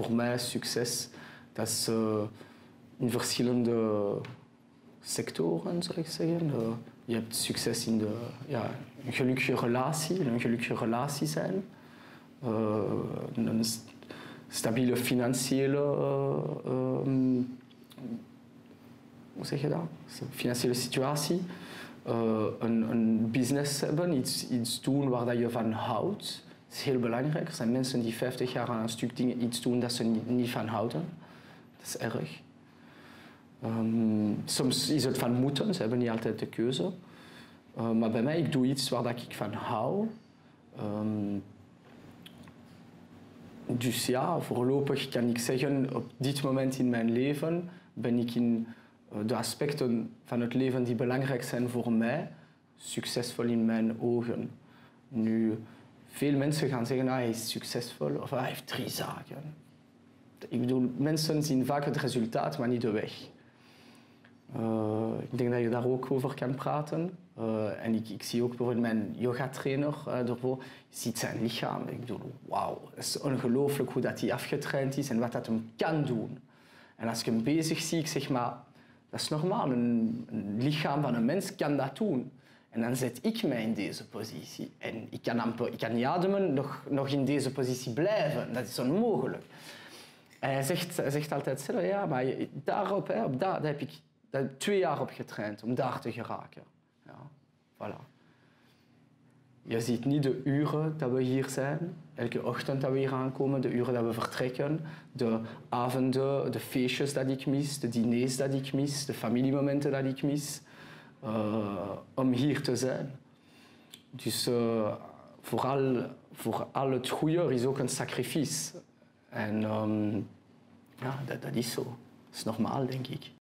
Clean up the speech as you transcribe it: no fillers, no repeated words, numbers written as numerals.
voor mij succes, dat is in verschillende sectoren, zou ik zeggen. Je hebt succes in een gelukkige relatie zijn. Een stabiele financiële, hoe zeg je dat? Financiële situatie. Een business hebben, iets doen waar dat je van houdt. Dat is heel belangrijk. Er zijn mensen die 50 jaar aan een stuk iets doen dat ze niet van houden. Dat is erg. Soms is het van moeten, ze hebben niet altijd de keuze. Maar bij mij, ik doe iets waar dat ik van hou. Dus ja, voorlopig kan ik zeggen, op dit moment in mijn leven ben ik in de aspecten van het leven die belangrijk zijn voor mij, succesvol in mijn ogen. Nu, veel mensen gaan zeggen, hij is succesvol of hij heeft 3 zaken. Ik bedoel, mensen zien vaak het resultaat, maar niet de weg. Ik denk dat je daar ook over kan praten. En ik zie ook bijvoorbeeld mijn yogatrainer ervoor. Je ziet zijn lichaam. Ik bedoel, wauw, het is ongelooflijk hoe dat hij afgetraind is en wat dat hem kan doen. En als ik hem bezig zie, ik zeg maar, dat is normaal. Een lichaam van een mens kan dat doen. En dan zet ik mij in deze positie. En ik kan niet ademen, nog in deze positie blijven. Dat is onmogelijk. En hij zegt altijd zelf, ja, maar daar heb ik 2 jaar op getraind om daar te geraken. Ja, voilà. Je ziet niet de uren dat we hier zijn, elke ochtend dat we hier aankomen, de uren dat we vertrekken, de avonden, de feestjes dat ik mis, de diners dat ik mis, de familiemomenten dat ik mis, om hier te zijn. Dus voor al het goede er is ook een sacrifice. En ja, dat is zo. Dat is normaal, denk ik.